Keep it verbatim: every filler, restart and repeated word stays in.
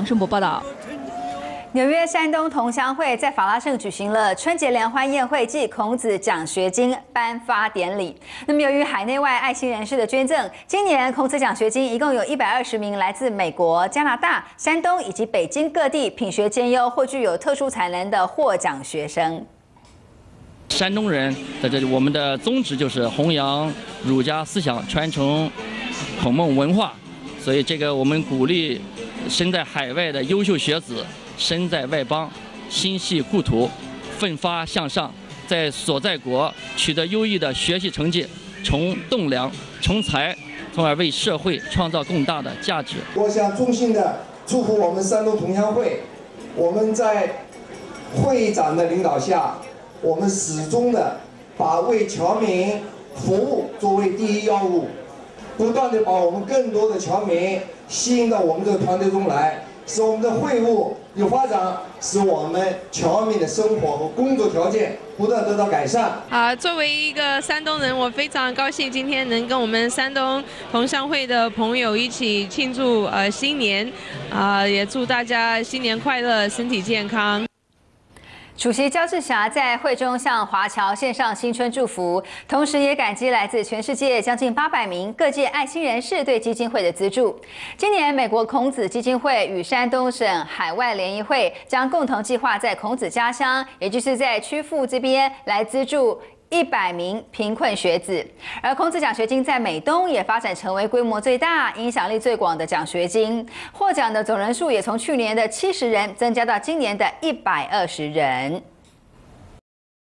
王胜博报道。 纽约山东同乡会在法拉盛举行了春节联欢宴会暨孔子奖学金颁发典礼。那么，由于海内外爱心人士的捐赠，今年孔子奖学金一共有一百二十名来自美国、加拿大、山东以及北京各地品学兼优或具有特殊才能的获奖学生。 山东人在这里，我们的宗旨就是弘扬儒家思想，传承孔孟文化。所以，这个我们鼓励身在海外的优秀学子，身在外邦，心系故土，奋发向上，在所在国取得优异的学习成绩，从栋梁，从才，从而为社会创造更大的价值。 我想衷心的祝福我们山东同乡会，我们在会长的领导下。 我们始终的把为侨民服务作为第一要务，不断的把我们更多的侨民吸引到我们这个团队中来，使我们的会务有发展，使我们侨民的生活和工作条件不断得到改善。 啊，作为一个山东人，我非常高兴今天能跟我们山东同乡会的朋友一起庆祝呃新年，啊，也祝大家新年快乐，身体健康。 主席焦志霞在会中向华侨献上新春祝福，同时也感激来自全世界将近八百名各界爱心人士对基金会的资助。今年，美国孔子基金会与山东省海外联谊会将共同计划在孔子家乡，也就是在曲阜这边来资助。 一百名贫困学子，而孔子奖学金在美东也发展成为规模最大、影响力最广的奖学金，获奖的总人数也从去年的七十人增加到今年的一百二十人。